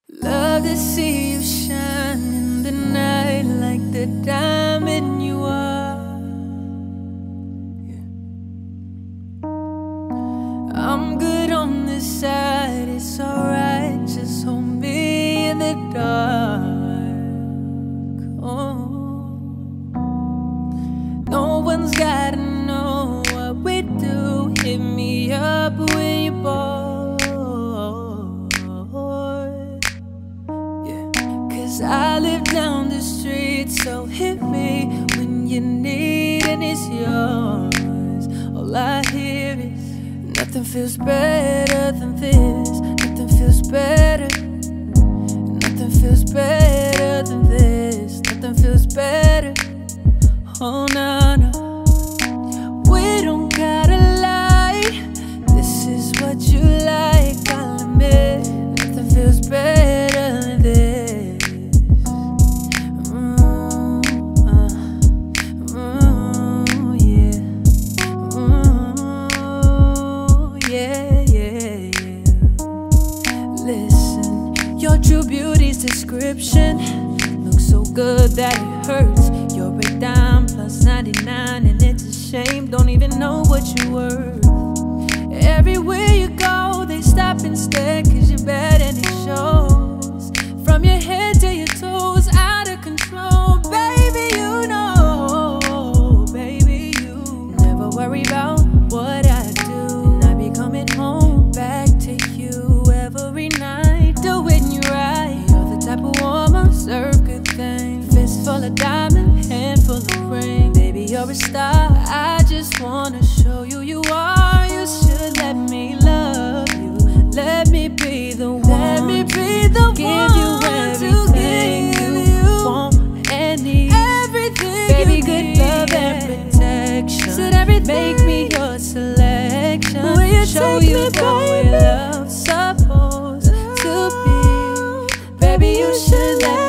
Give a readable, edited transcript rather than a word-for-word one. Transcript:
Love to see you shine in the night like the diamond you are. Yeah. I'm good on this side, it's alright, just hold me in the dark. Oh, no one's gotta know what we do. Hit me up when you're bored. I live down the street, so hit me when you need, and it's yours. All I hear is nothing feels better than this. Nothing feels better. Nothing feels better than this. Nothing feels better. Oh no, no, we don't gotta lie. This is what you like, I'll admit. Nothing feels better than this. Your true beauty's description looks so good that it hurts. You're a dime plus 99 and it's a shame. Don't even know what you're worth. Everywhere you go they stop and stare, cause you're bad and it shows. From your head to your toes, out of control. Baby, you know, baby, you never worry about what I do. And I be coming home back to you every night, doing you right. You're the type of woman, serve good things. Fist full of diamonds, handful of rings. Baby, you're a star, I just wanna show you you are. You should let me love you. Let me be the one. Let me be the one. Give you everything you want and need. Everything. Baby, good love and protection. Said everything. Make me your selection. Will you show you the way love's supposed to be? Baby, you should let